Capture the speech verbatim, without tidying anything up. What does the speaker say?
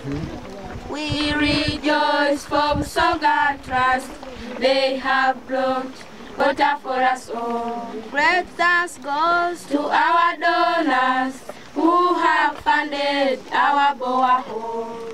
We rejoice for Busoga Trust. They have brought water for us all. Great thanks goes to our donors who have funded our borehole.